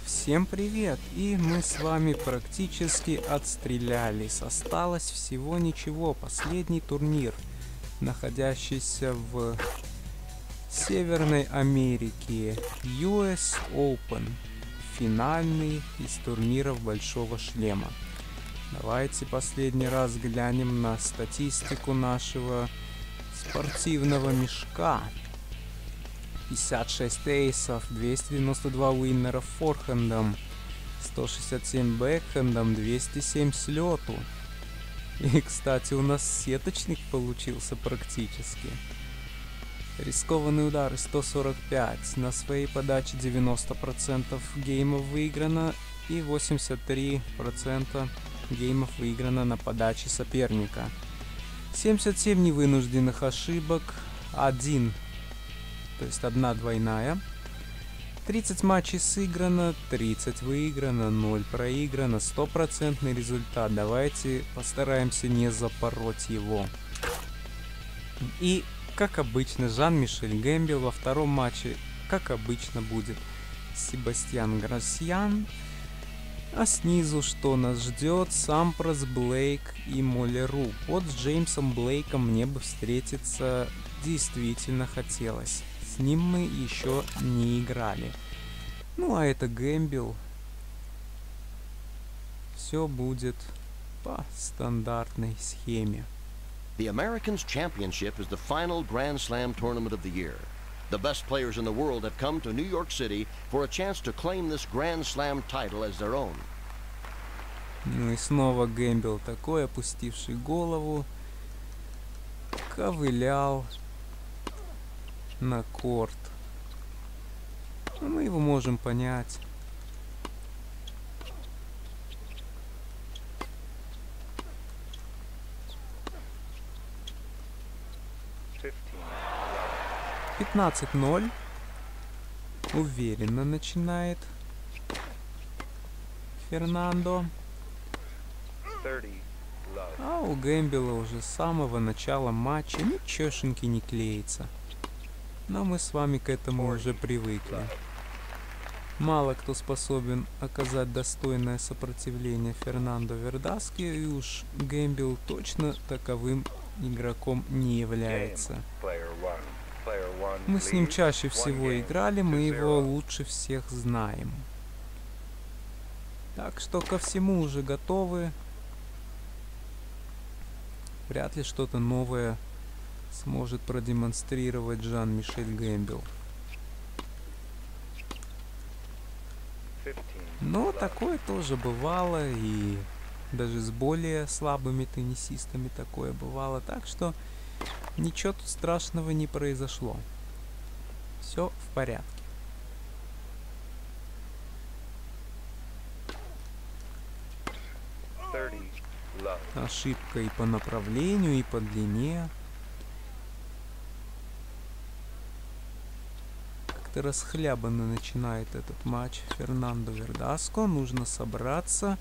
Всем привет! И мы с вами практически отстрелялись. Осталось всего ничего. Последний турнир, находящийся в Северной Америке. US Open. Финальный из турниров Большого Шлема. Давайте последний раз глянем на статистику нашего спортивного мешка. 56 эйсов, 292 уиннеров форхендом, 167 бэкхендом, 207 с лету. И, кстати, у нас сеточник получился практически. Рискованные удары 145, на своей подаче 90% геймов выиграно и 83% геймов выиграно на подаче соперника. 77 невынужденных ошибок, 1, то есть одна двойная. 30 матчей сыграно, 30 выиграно, 0 проиграно, 100% результат. Давайте постараемся не запороть его. И, как обычно, Жан-Мишель Гэмбел во втором матче, как обычно, будет Себастьян Гроссьян. А снизу что нас ждет? Сампрос, Блейк и Молеру. Вот с Джеймсом Блейком мне бы встретиться действительно хотелось. С ним мы еще не играли. Ну а это Гэмбел. Все будет по стандартной схеме. The Americans Championship is the final Grand Slam tournament of the year. The best players in the world have come to New York City for a chance to claim this Grand Slam title as their own. Ну и снова Гэмбел, такой опустивший голову, ковылял на корт. Но мы его можем понять. Пятнадцать 0. Уверенно начинает Фернандо. А у Гэмбела уже с самого начала матча ничешеньки не клеится. Но мы с вами к этому уже привыкли. Мало кто способен оказать достойное сопротивление Фернандо Вердаске, и уж Гэмбел точно таковым игроком не является. Мы с ним чаще всего играли, мы его лучше всех знаем. Так что ко всему уже готовы. Вряд ли что-то новое сможет продемонстрировать Жан-Мишель Гэмбел. Но такое тоже бывало, и даже с более слабыми теннисистами такое бывало. Так что ничего тут страшного не произошло. Все в порядке. Ошибка и по направлению, и по длине. Как-то расхлябанно начинает этот матч Фернандо Вердаско. Нужно собраться.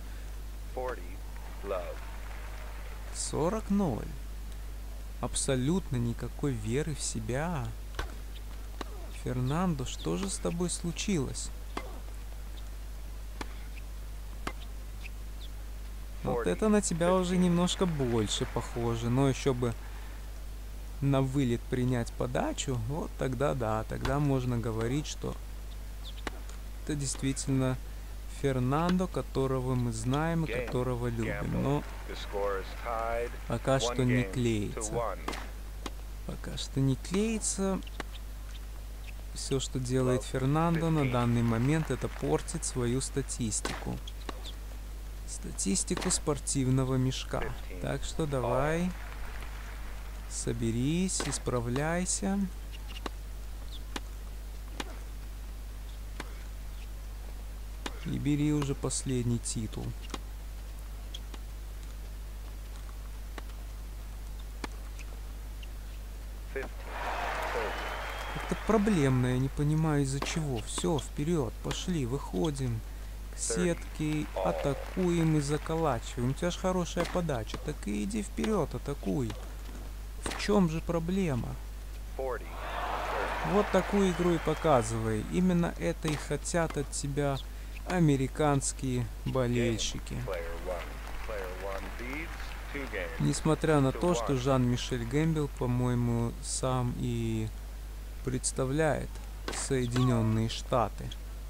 40-0. Абсолютно никакой веры в себя. Фернандо, что же с тобой случилось? Вот это на тебя уже немножко больше похоже, но еще бы на вылет принять подачу, вот тогда да, тогда можно говорить, что это действительно Фернандо, которого мы знаем и которого любим, но пока что не клеится. Пока что не клеится. Все, что делает Фернандо на данный момент, это портит свою статистику. Статистику спортивного мешка. Так что давай, соберись, исправляйся. И бери уже последний титул. Это проблемно, я не понимаю из-за чего. Все, вперед, пошли, выходим к сетке, атакуем и заколачиваем. У тебя же хорошая подача, так и иди вперед, атакуй. В чем же проблема? Вот такую игру и показывай. Именно это и хотят от тебя американские болельщики. Несмотря на то, что Жан-Мишель Гэмбел, по-моему, сам и представляет Соединенные Штаты.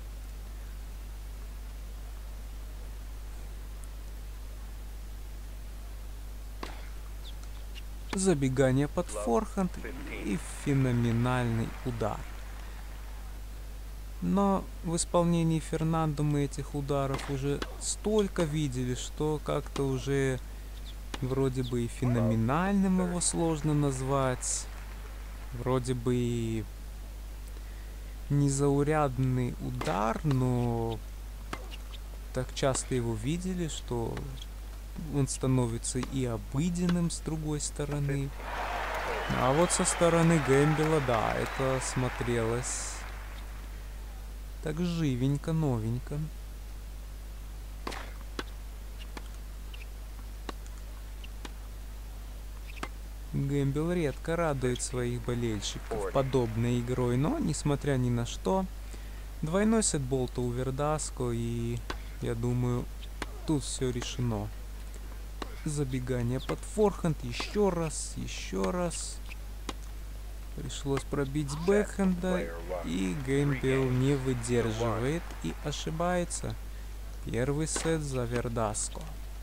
Забегание под форхенд и феноменальный удар. Но в исполнении Фернандо мы этих ударов уже столько видели, что как-то уже вроде бы и феноменальным его сложно назвать. Вроде бы и незаурядный удар, но так часто его видели, что он становится и обыденным с другой стороны. А вот со стороны Гэмбела, да, это смотрелось так живенько, новенько. Гэмбел редко радует своих болельщиков подобной игрой, но, несмотря ни на что, двойной сет болта у Вердаско, и я думаю, тут все решено. Забегание под форхенд, еще раз, еще раз. Пришлось пробить с бэкхенда, и Гэмбел не выдерживает и ошибается. Первый сет за Вердаско.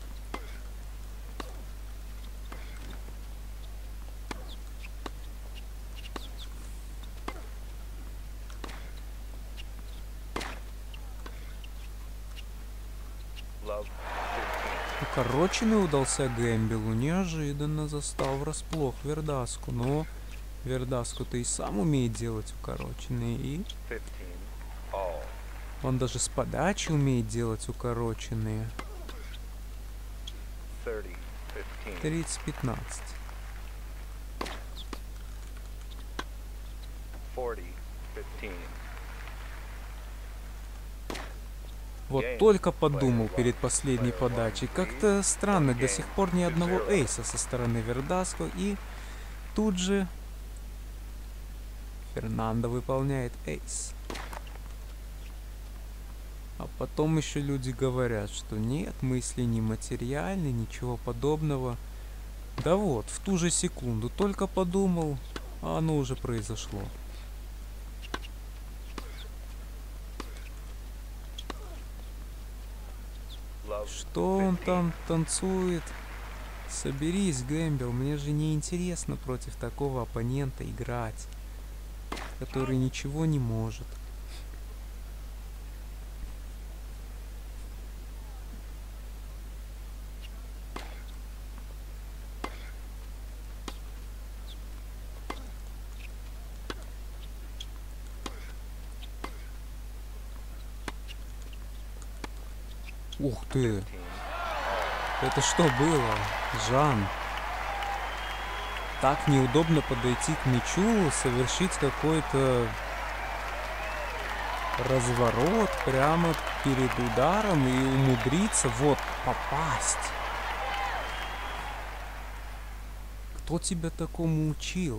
Укороченный удался Гэмбелу, неожиданно застал врасплох Вердаску, но Вердаску-то и сам умеет делать укороченные, и он даже с подачи умеет делать укороченные. 30-15. Вот только подумал перед последней подачей. Как-то странно, до сих пор ни одного эйса со стороны Вердаско, и тут же Фернандо выполняет эйс. А потом еще люди говорят, что нет, мысли не материальны, ничего подобного. Да вот, в ту же секунду только подумал, а оно уже произошло. Что он там танцует? Соберись, Гэмбел, мне же не интересно против такого оппонента играть, который ничего не может. Ух ты! Это что было, Жан? Так неудобно подойти к мячу, совершить какой-то разворот прямо перед ударом и умудриться вот попасть. Кто тебя такому учил?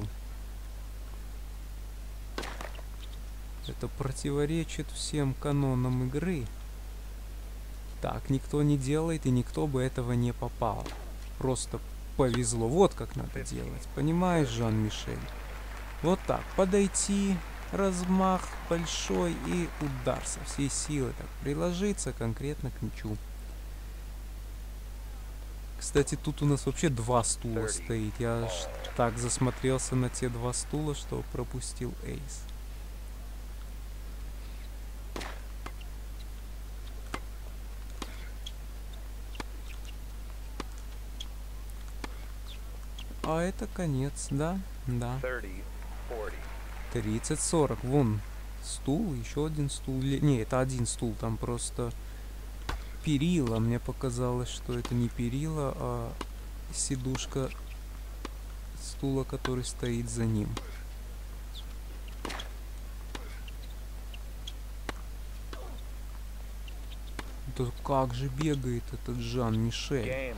Это противоречит всем канонам игры. Так никто не делает, и никто бы этого не попал. Просто повезло. Вот как надо делать. Понимаешь, Жан-Мишель? Вот так. Подойти, размах большой и удар со всей силы. Так, приложиться конкретно к мячу. Кстати, тут у нас вообще два стула стоит. Я так засмотрелся на те два стула, что пропустил эйс. А это конец, да? Да. 30-40. Вон стул, еще один стул. Не, это один стул, там просто перила. Мне показалось, что это не перила, а сидушка стула, который стоит за ним. Да как же бегает этот Жан-Мишель.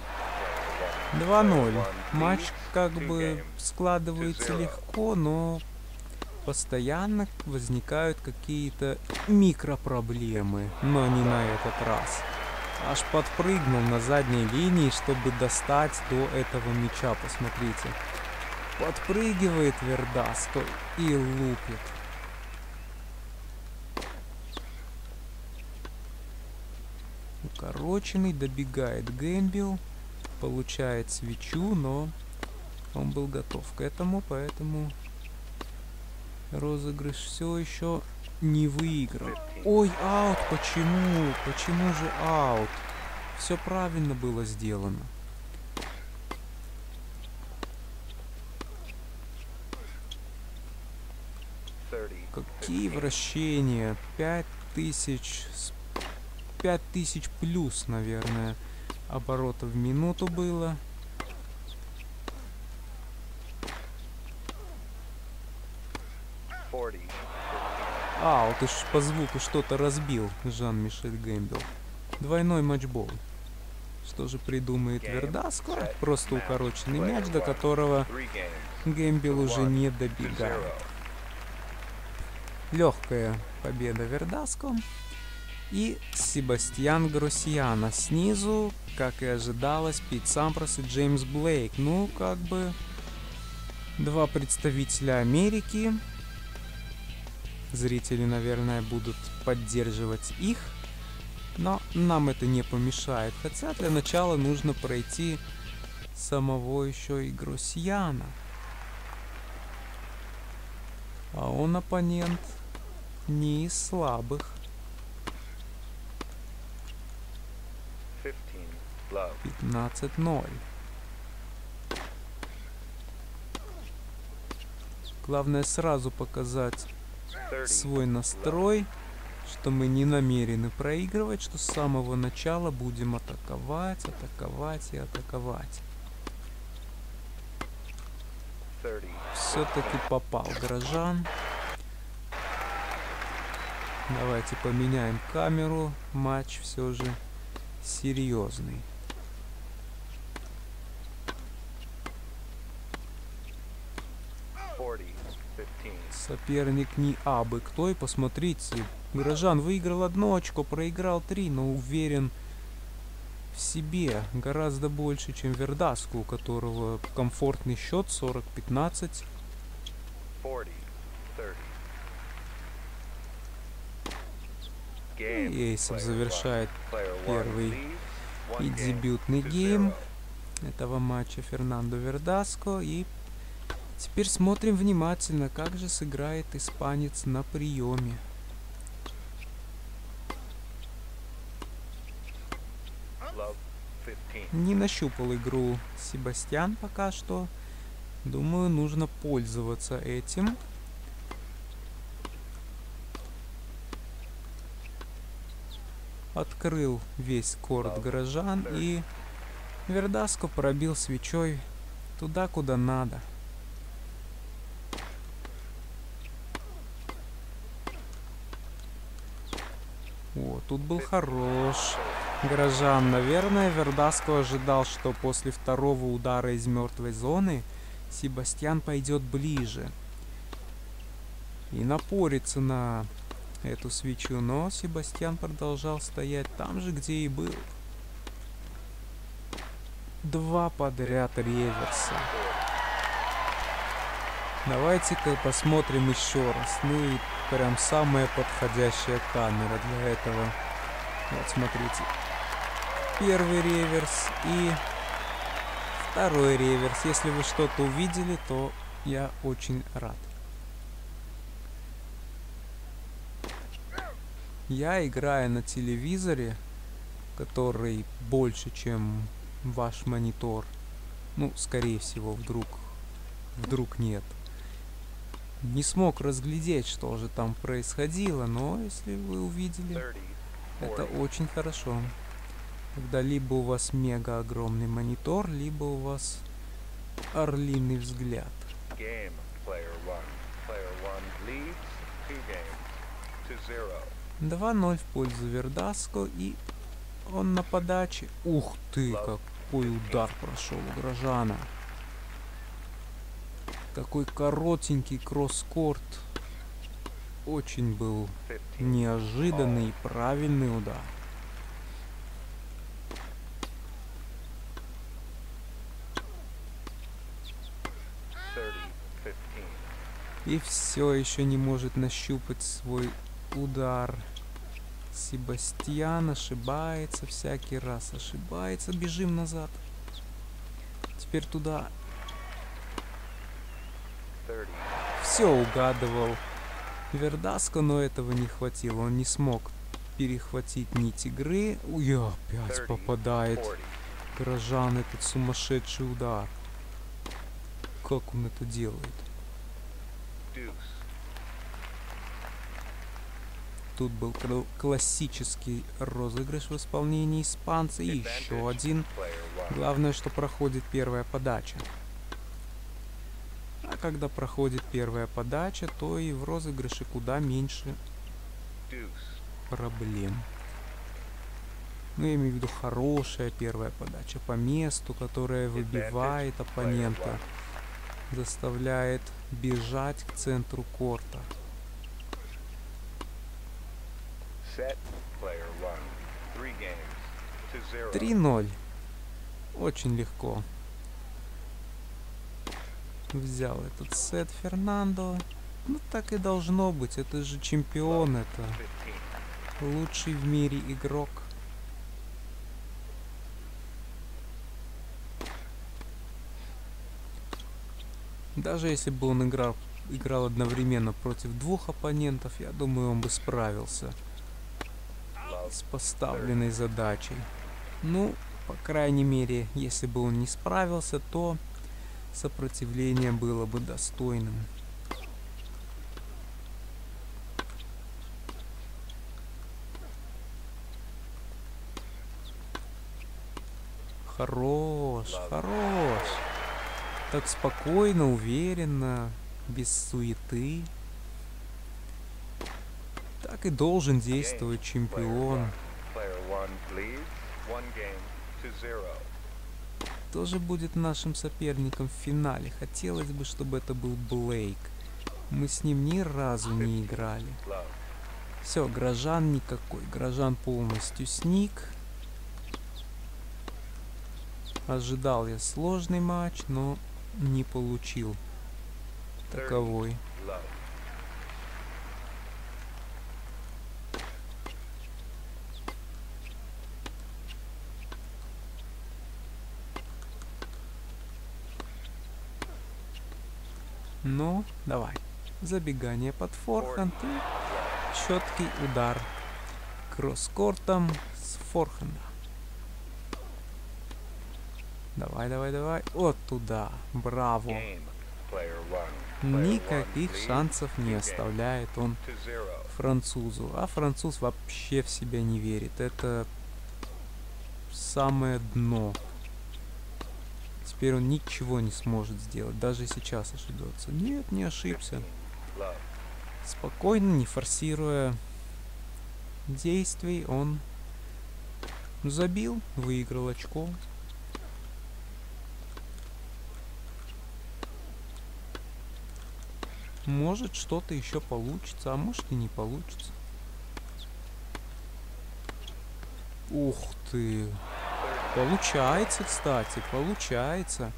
2-0. Матч как бы складывается легко, но постоянно возникают какие-то микропроблемы, но не на этот раз. Аж подпрыгнул на задней линии, чтобы достать до этого мяча, посмотрите. Подпрыгивает Вердаско и лупит. Укороченный, добегает Гэмбил, получает свечу, но он был готов к этому, поэтому розыгрыш все еще не выиграл. Ой, аут, почему? Почему же аут? Все правильно было сделано. Какие вращения? 5000 плюс, наверное, оборотов в минуту было. Аут, и по звуку что-то разбил Жан-Мишель Гэмбил. Двойной матчбол. Что же придумает Вердаско? Просто укороченный мяч, до которого Гэмбил уже не добегает. Легкая победа Вердаско. И Себастьян Гроссиано снизу, как и ожидалось, Пит Сампрос и Джеймс Блейк. Ну, как бы два представителя Америки. Зрители, наверное, будут поддерживать их, но нам это не помешает. Хотя для начала нужно пройти самого еще и Гроссиано. А он оппонент не из слабых. 15-0. Главное сразу показать свой настрой, что мы не намерены проигрывать, что с самого начала будем атаковать, атаковать и атаковать. Все-таки попал Грожан. Давайте поменяем камеру. Матч все же серьезный. Соперник не абы кто. И посмотрите, Грожан выиграл 1 очко, проиграл 3, но уверен в себе гораздо больше, чем Вердаско, у которого комфортный счет 40-15. И Эйсов завершает первый и дебютный гейм этого матча Фернандо Вердаско. И теперь смотрим внимательно, как же сыграет испанец на приеме. Не нащупал игру Себастьян пока что. Думаю, нужно пользоваться этим. Открыл весь корт Грожан, и Вердаско пробил свечой туда, куда надо. О, тут был хорош Грожан. Наверное, Вердаско ожидал, что после второго удара из мертвой зоны Себастьян пойдет ближе и напорится на эту свечу, но Себастьян продолжал стоять там же, где и был. 2 подряд реверса. Давайте-ка посмотрим еще раз. Ну и прям самая подходящая камера для этого. Вот, смотрите. Первый реверс и второй реверс. Если вы что-то увидели, то я очень рад. Я играю на телевизоре, который больше, чем ваш монитор. Ну, скорее всего, вдруг нет. Не смог разглядеть, что же там происходило, но если вы увидели, это очень хорошо. Когда либо у вас мега огромный монитор, либо у вас орлиный взгляд. 2-0 в пользу Вердаско, и он на подаче. Ух ты, какой удар прошел у Грожана. Такой коротенький кросс-корт. Очень был неожиданный и правильный удар. И все еще не может нащупать свой удар. Себастьян ошибается всякий раз. Ошибается. Бежим назад. Теперь туда. Все угадывал Вердаско, но этого не хватило. Он не смог перехватить нить игры. Ой, опять попадает Грожан этот сумасшедший удар. Как он это делает? Тут был классический розыгрыш в исполнении испанца. И еще один. Главное, что проходит первая подача. А когда проходит первая подача, то и в розыгрыше куда меньше проблем. Ну, я имею в виду хорошая первая подача по месту, которая выбивает оппонента, заставляет бежать к центру корта. 3-0. Очень легко. Взял этот сет Фернандо. Ну так и должно быть. Это же чемпион. Это лучший в мире игрок. Даже если бы он играл одновременно против двух оппонентов, я думаю, он бы справился с поставленной задачей. Ну, по крайней мере, если бы он не справился, то сопротивление было бы достойным. Хорош, хорош. Так спокойно, уверенно, без суеты. Так и должен действовать чемпион. Кто же будет нашим соперником в финале? Хотелось бы, чтобы это был Блейк. Мы с ним ни разу не играли. Все, Грожан никакой. Грожан полностью сник. Ожидал я сложный матч, но не получил таковой. Ну, давай. Забегание под форхенд и четкий удар кросс-кортом с форхенда. Давай, давай, давай. Вот туда. Браво. Никаких шансов не оставляет он французу. А француз вообще в себя не верит. Это самое дно. Теперь он ничего не сможет сделать. Даже сейчас ошибется. Нет, не ошибся. Спокойно, не форсируя действий, он забил, выиграл очко. Может, что-то еще получится, а может и не получится. Ух ты! Получается, кстати, получается.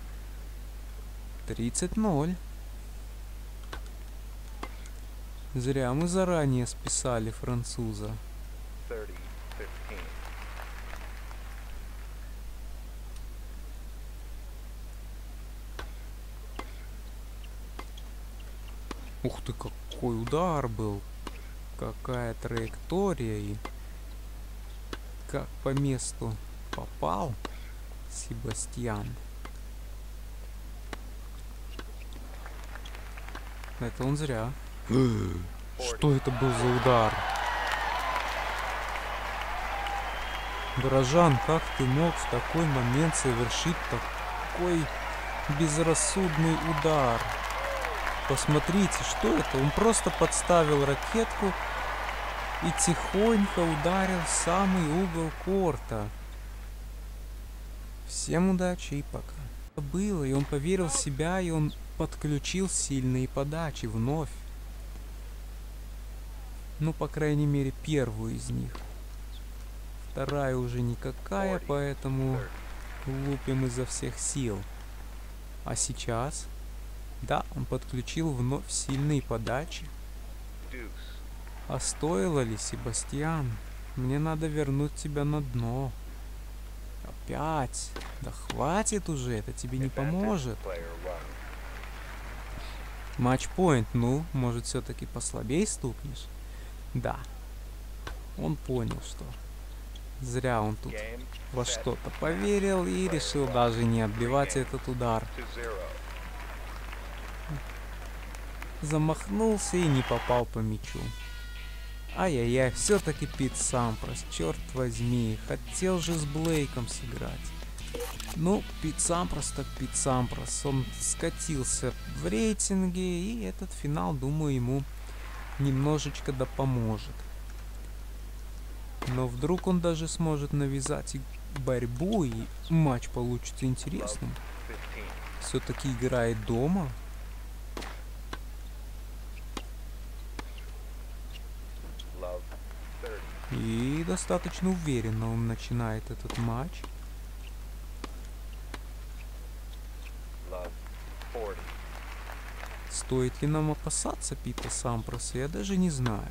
30-0. Зря мы заранее списали француза. Ух ты, какой удар был. Какая траектория и как по месту попал Себастьян. Это он зря. Что это был за удар? Грожан, как ты мог в такой момент совершить такой безрассудный удар? Посмотрите, что это? Он просто подставил ракетку и тихонько ударил в самый угол корта. Всем удачи и пока. Было, и он поверил в себя, и он подключил сильные подачи вновь. Ну, по крайней мере, первую из них. Вторая уже никакая, поэтому лупим изо всех сил. А сейчас... Да, он подключил вновь сильные подачи. А стоило ли, Себастьян? Мне надо вернуть тебя на дно. Опять? Да хватит уже, это тебе не поможет. Матчпоинт, ну, может, все-таки послабей стукнешь? Да. Он понял, что зря он тут во что-то поверил и решил даже не отбивать этот удар. Замахнулся и не попал по мячу. Ай-яй-яй, все-таки Пит Сампрос, черт возьми, хотел же с Блейком сыграть. Ну, Пит Сампрос так Пит Сампрос, он скатился в рейтинге, и этот финал, думаю, ему немножечко да поможет. Но вдруг он даже сможет навязать борьбу, и матч получится интересным. Все-таки играет дома. И достаточно уверенно он начинает этот матч. Стоит ли нам опасаться Пита Сампроса, я даже не знаю.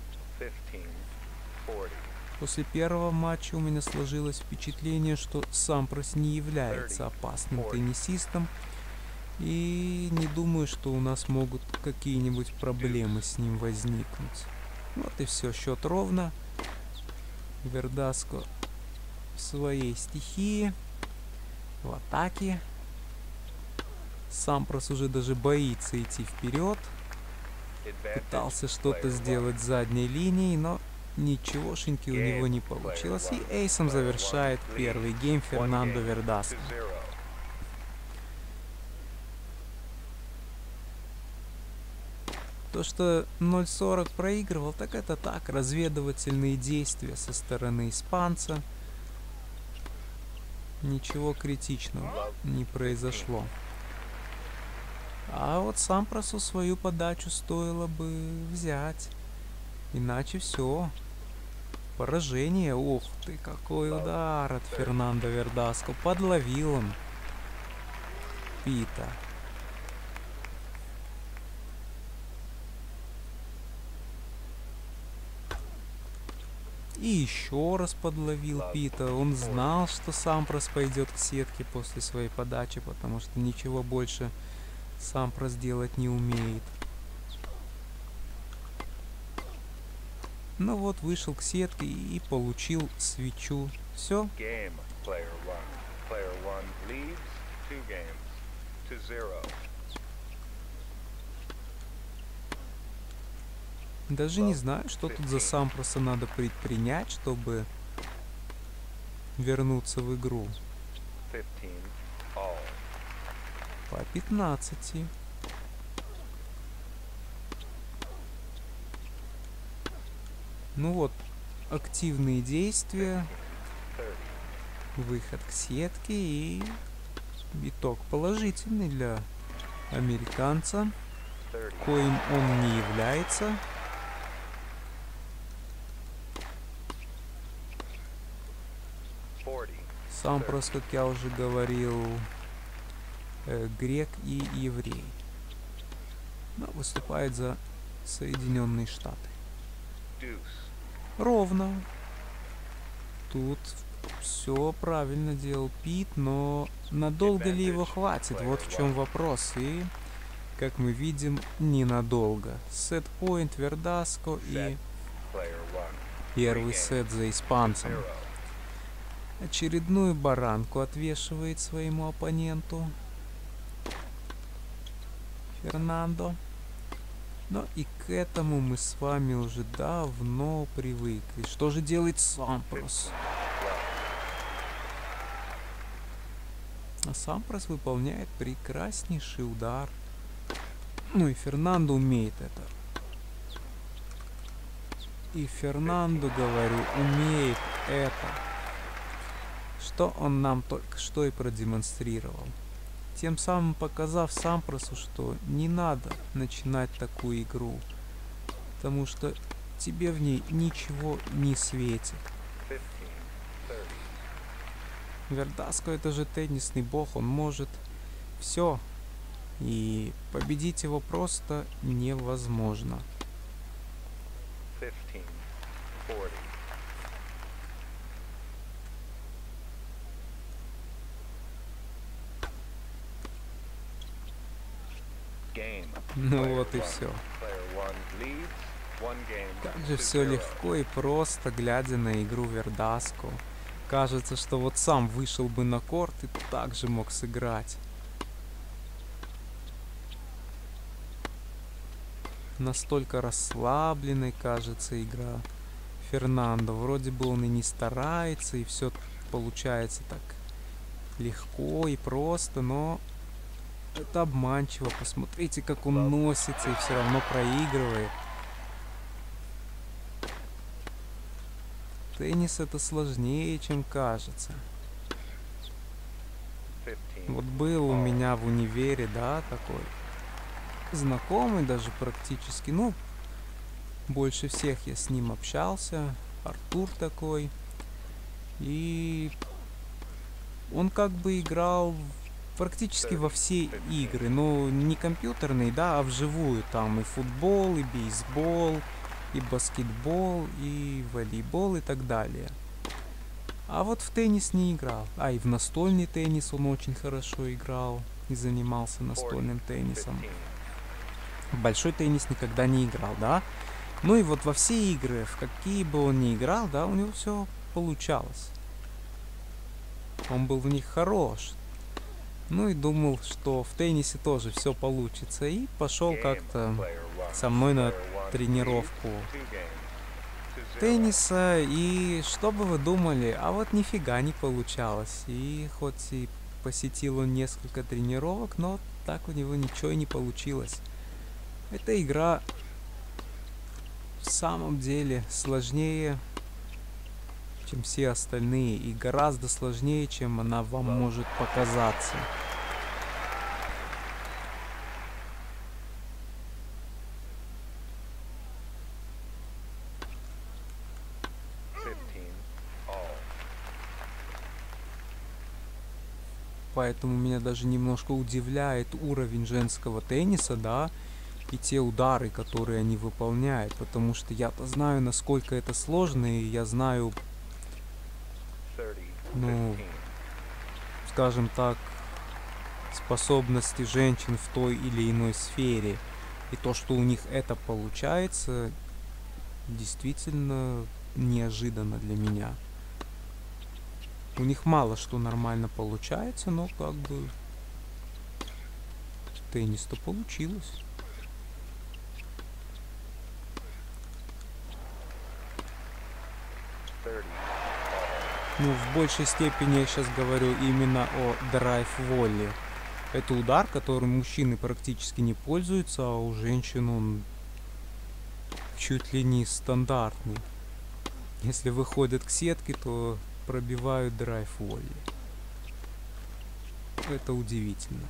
После первого матча у меня сложилось впечатление, что Сампрос не является опасным теннисистом. И не думаю, что у нас могут какие-нибудь проблемы с ним возникнуть. Вот и все, счет ровно. Вердаско в своей стихии, в атаке. Сампрос уже даже боится идти вперед. Пытался что-то сделать с задней линией, но ничегошеньки у него не получилось. И эйсом завершает первый гейм Фернандо Вердаско. То, что 0-40 проигрывал, так это так, разведывательные действия со стороны испанца. Ничего критичного не произошло. А вот Сампросу свою подачу стоило бы взять. Иначе все. Поражение. Ух ты, какой удар от Фернандо Вердаско. Подловил он Пита. И еще раз подловил Пита. Он знал, что Сампрос пойдет к сетке после своей подачи, потому что ничего больше Сампрос делать не умеет. Ну вот, вышел к сетке и получил свечу. Все. Даже не знаю, что тут за Сампроса надо предпринять, чтобы вернуться в игру. По 15. Ну вот, активные действия, выход к сетке и итог положительный для американца, коим он не является. Сампрос, как я уже говорил, грек и еврей, но выступает за Соединенные Штаты. Ровно. Тут все правильно делал Пит, но надолго ли его хватит? Вот в чем вопрос. И, как мы видим, ненадолго. Сет-поинт Вердаско и первый сет за испанцем. Очередную баранку отвешивает своему оппоненту Фернандо. Но и к этому мы с вами уже давно привыкли. Что же делает Сампрос? А Сампрос выполняет прекраснейший удар. Ну и Фернандо умеет это. И Фернандо, говорю, умеет это. Что он нам только что и продемонстрировал. тем самым показав Сампросу, что не надо начинать такую игру, потому что тебе в ней ничего не светит. Вердаско — это же теннисный бог, он может все, и победить его просто невозможно. 15-40. Ну вот и все. Как же все легко и просто, глядя на игру Вердаско. Кажется, что вот сам вышел бы на корт и так же мог сыграть. Настолько расслабленной кажется игра Фернандо. Вроде бы он и не старается, и все получается так легко и просто, но это обманчиво. Посмотрите, как он носится и все равно проигрывает. Теннис — это сложнее, чем кажется. Вот был у меня в универе, да, такой знакомый даже практически, ну, больше всех я с ним общался, Артур такой, и он как бы играл практически во все игры, но не компьютерные, да, а вживую, там и футбол, и бейсбол, и баскетбол, и волейбол, и так далее. А вот в теннис не играл. А и в настольный теннис он очень хорошо играл и занимался настольным теннисом. В большой теннис никогда не играл, да? Ну и вот во все игры, в какие бы он ни играл, да, у него все получалось. Он был в них хорош. Ну и думал, что в теннисе тоже все получится. И пошел как-то со мной на тренировку тенниса. И что бы вы думали? А вот нифига не получалось. И хоть и посетил он несколько тренировок, но так у него ничего и не получилось. Эта игра в самом деле сложнее, чем все остальные, и гораздо сложнее, чем она вам может показаться. Поэтому меня даже немножко удивляет уровень женского тенниса, да, и те удары, которые они выполняют, потому что я-то знаю, насколько это сложно, и я знаю, ну, скажем так, способности женщин в той или иной сфере. И то, что у них это получается, действительно неожиданно для меня. У них мало что нормально получается, но как бы теннис-то получилось. Ну, в большей степени я сейчас говорю именно о драйв-волле. Это удар, которым мужчины практически не пользуются, а у женщин он чуть ли не стандартный. Если выходят к сетке, то пробивают драйв-волле. Это удивительно.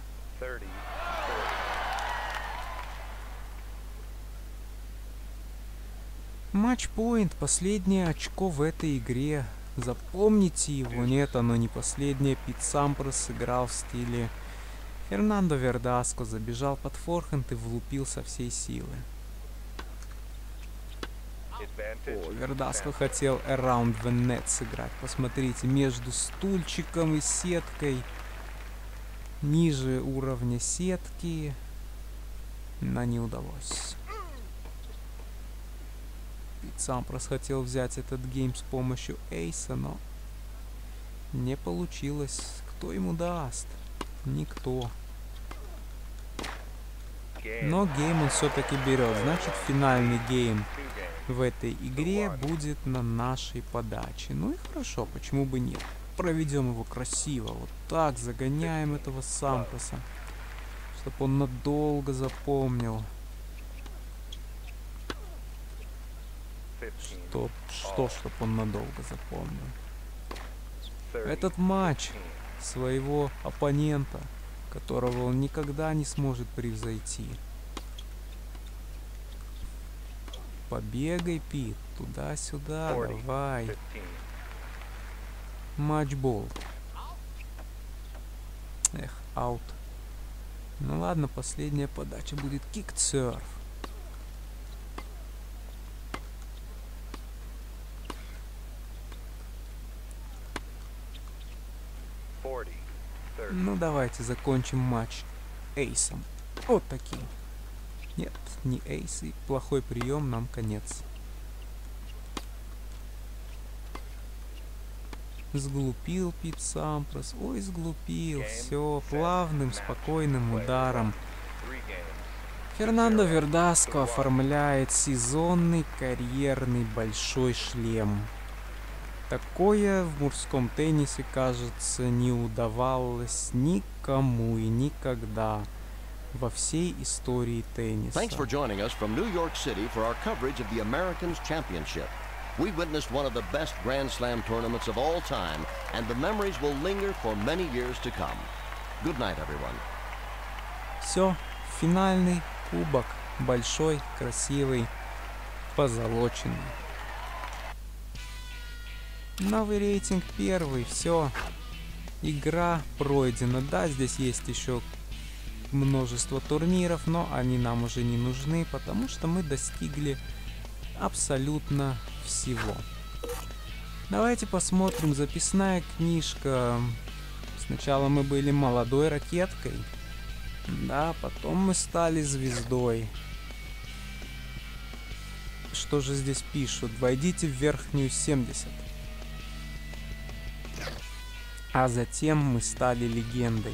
Матч-пойнт. Последнее очко в этой игре. Запомните его. Нет, оно не последнее. Пит Сампрос сыграл в стиле Фернандо Вердаско. Забежал под форхенд и влупил со всей силы. О, Вердаско хотел around the net сыграть. Посмотрите, между стульчиком и сеткой. Ниже уровня сетки. Но не удалось. Сампрос хотел взять этот гейм с помощью эйса, но не получилось. Кто ему даст? Никто. Но гейм он все-таки берет. Значит, финальный гейм в этой игре будет на нашей подаче. Ну и хорошо, почему бы нет? Проведем его красиво. Вот так загоняем этого Сампроса, чтобы он надолго запомнил. Чтоб он надолго запомнил этот матч своего оппонента. которого он никогда не сможет превзойти. Побегай, Пит, туда-сюда, давай. Матчбол. Эх, аут. Ну ладно, последняя подача будет кик-серф. Ну давайте закончим матч эйсом. Вот таким. Нет, не эйс, и плохой прием, нам конец. Сглупил Пит Сампрос. Ой, сглупил. Все, плавным, спокойным ударом. Фернандо Вердаско оформляет сезонный карьерный большой шлем. Такое в мужском теннисе, кажется, не удавалось никому и никогда во всей истории тенниса. Thanks for joining us from New York City for our coverage of the Americans Championship. We witnessed one of the best Grand Slam tournaments of all time, and the memories will linger for many years to come. Good night, everyone. Все, финальный кубок, большой, красивый, позолоченный. Новый рейтинг первый, все. Игра пройдена. Да, здесь есть еще множество турниров, но они нам уже не нужны, потому что мы достигли абсолютно всего. Давайте посмотрим. Записная книжка. Сначала мы были молодой ракеткой. Да, потом мы стали звездой. Что же здесь пишут? Войдите в верхнюю 70. А затем мы стали легендой.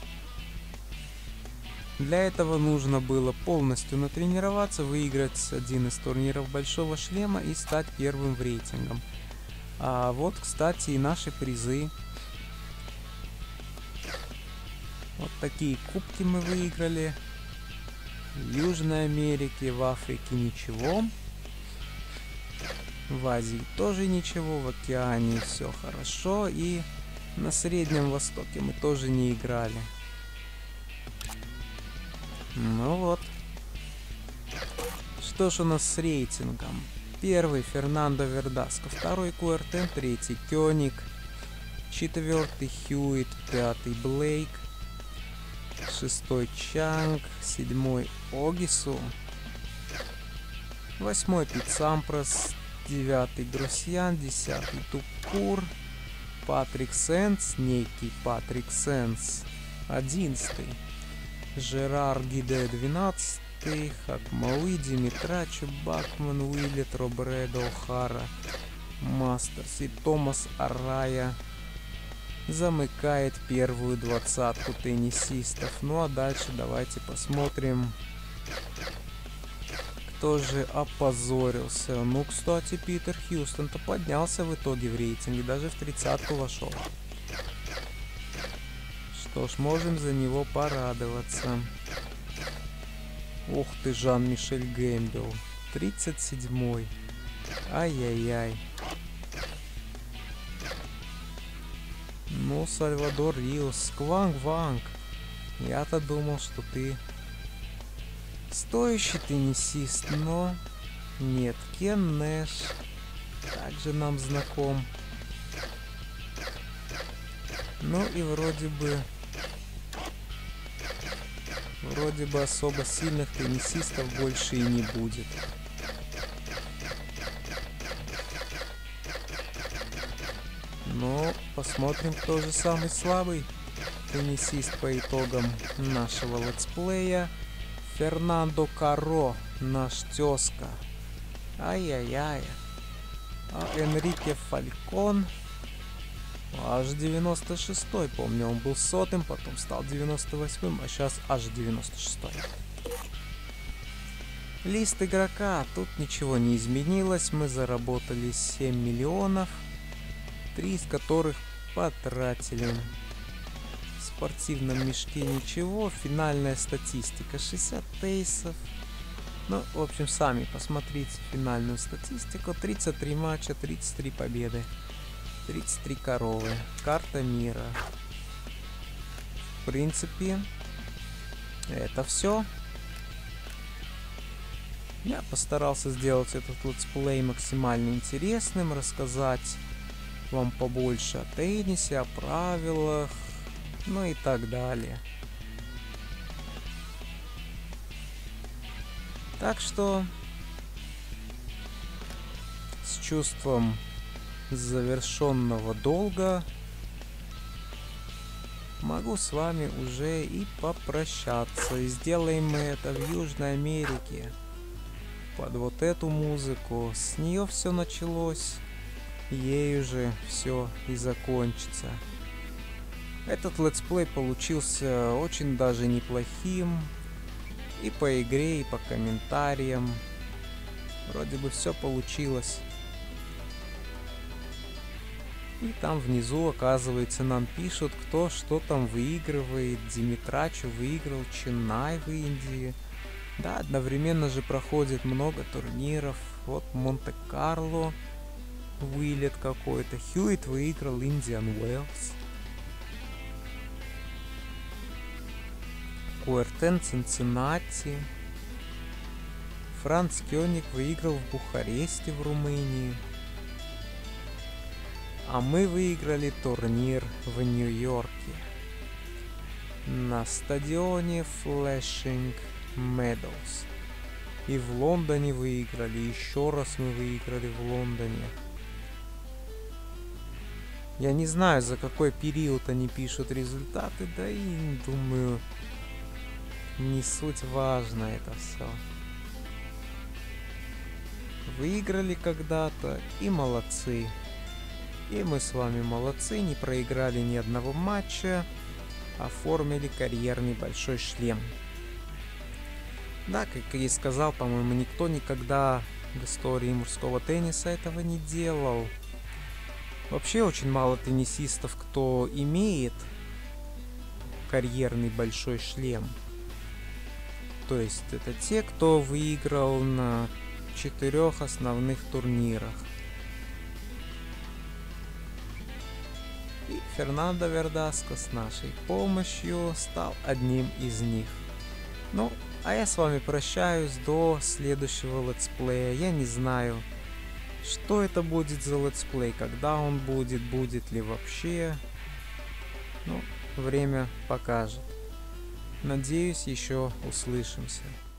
Для этого нужно было полностью натренироваться, выиграть один из турниров Большого Шлема и стать первым в рейтингом. А вот, кстати, и наши призы. Вот такие кубки мы выиграли. В Южной Америке, в Африке ничего. В Азии тоже ничего, в океане все хорошо. И на Среднем Востоке мы тоже не играли. Ну вот. Что ж у нас с рейтингом? Первый Фернандо Вердаско, второй Куэртен, третий Кёник, четвертый Хьюит, пятый Блейк, шестой Чанг, седьмой Огису, восьмой Пит Сампрос, девятый Грусьян, десятый Тупкур, Патрик Сенс, некий Патрик Сенс, 11-й, Жерар Гиде, 12-й, Хакмауи, Димитрачу, Бакман, Уиллет, Робредо, О'Хара, Мастерс и Томас Аррая замыкает первую двадцатку теннисистов. Ну а дальше давайте посмотрим, кто же опозорился. Ну, кстати, Питер Хьюстон-то поднялся в итоге в рейтинге, даже в 30-ку вошел. Что ж, можем за него порадоваться. Ух ты, Жан-Мишель Гэмбел, 37-й. Ай-яй-яй. Ну, Сальвадор Риос, Кванг-Ванг. Я-то думал, что ты стоящий теннисист, но нет. Кен Нэш также нам знаком. Ну и вроде бы особо сильных теннисистов больше и не будет. Но посмотрим, кто же самый слабый теннисист по итогам нашего летсплея. Фернандо Каро, наш тезка. Ай-яй-яй. А Энрике Фалькон аж 96-й. Помню, он был 100-м, потом стал 98-м, а сейчас аж 96-й. Лист игрока. Тут ничего не изменилось. Мы заработали 7 миллионов, 3 из которых потратили. В спортивном мешке ничего. Финальная статистика 60 эйсов. Ну, в общем, сами посмотрите финальную статистику. 33 матча, 33 победы, 33 коровы. Карта мира. в принципе, это все. Я постарался сделать этот летсплей максимально интересным, рассказать вам побольше о теннисе, о правилах, ну и так далее. Так что с чувством завершенного долга могу с вами уже и попрощаться. И сделаем мы это в Южной Америке. Под вот эту музыку. С нее все началось, ею же все и закончится. Этот летсплей получился очень даже неплохим. И по игре, и по комментариям. Вроде бы все получилось. И там внизу, оказывается, нам пишут, кто что там выигрывает. Димитрачу выиграл Ченнай в Индии. Да, одновременно же проходит много турниров. Вот Монте-Карло, вылет какой-то. Хьюитт выиграл Индиан Уэллс. Куэртен Цинциннати. Франц Кёник выиграл в Бухаресте в Румынии. А мы выиграли турнир в Нью-Йорке на стадионе Flushing Meadows. И в Лондоне выиграли, еще раз мы выиграли в Лондоне. Я не знаю, за какой период они пишут результаты, да и думаю, не суть важно это все. Выиграли когда-то и молодцы. И мы с вами молодцы, не проиграли ни одного матча, оформили карьерный большой шлем. Да, как я и сказал, по-моему, никто никогда в истории мужского тенниса этого не делал. Вообще очень мало теннисистов, кто имеет карьерный большой шлем. То есть это те, кто выиграл на 4 основных турнирах. И Фернандо Вердаско с нашей помощью стал одним из них. Ну, а я с вами прощаюсь до следующего летсплея. Я не знаю, что это будет за летсплей, когда он будет ли вообще. Ну, время покажет. Надеюсь, еще услышимся.